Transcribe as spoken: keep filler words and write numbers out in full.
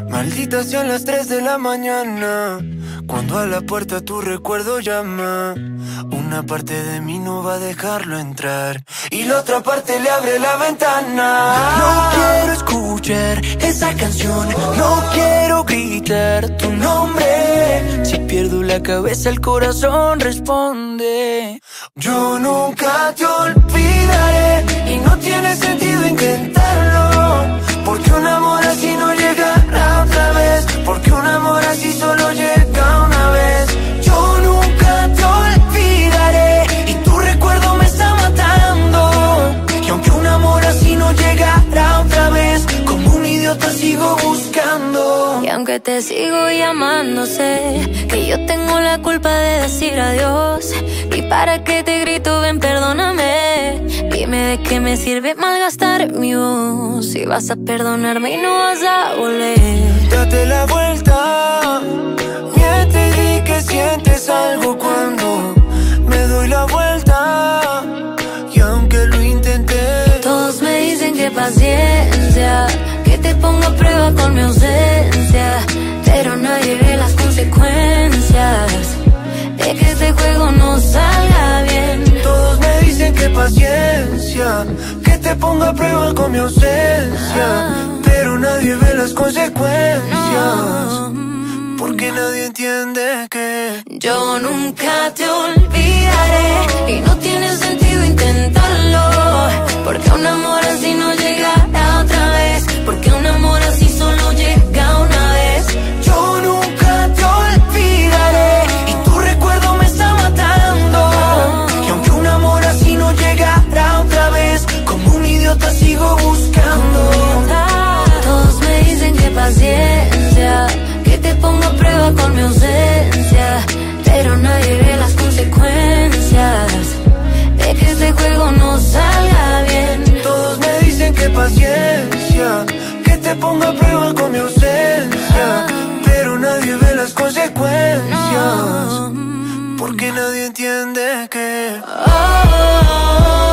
Malditas sean las tres de la mañana, cuando a la puerta tu recuerdo llama. Una parte de mí no va a dejarlo entrar y la otra parte le abre la ventana. No quiero escuchar esa canción, no quiero gritar tu nombre. Si pierdo la cabeza el corazón responde. Yo nunca te olvidaré y no tiene sentido intentarlo, porque un amor así no llegará otra vez, porque un amor así solo llega una vez. Yo nunca te olvidaré y tu recuerdo me está matando, y aunque un amor así no llegará otra vez, como un idiota sigo buscando. Y aunque te sigo llamando, sé que yo tengo la culpa de decir adiós. Y para que te grito, ven, perdóname. Dime de qué me sirve malgastar mi voz si vas a perdonarme y no vas a volver. Date la vuelta, miente y di que sientes algo cuando me doy la vuelta. Y aunque lo intenté, todos me dicen que paciencia, que te pongo a prueba con mi ausencia, pero nadie ve las consecuencias de que este juego no salga bien. Todos me dicen que paciencia, que te ponga a prueba con mi ausencia, ah, pero nadie ve las consecuencias, no, porque nadie entiende que yo nunca te olvidaré y no tiene sentido intentarlo, porque un amor así no llegará otra vez, porque un amor así solo llega una vez. yo nunca te olvidaré y tu recuerdo me está matando, y aunque un amor así no llegará otra vez, como un idiota sigo buscando. Todos me dicen que paciencia, que te pongo a prueba con mi ausencia, pero nadie ve las consecuencias de que este juego no salga bien. Todos me dicen que paciencia, que te ponga a prueba con mi ausencia, pero nadie ve las consecuencias, porque nadie entiende que oh,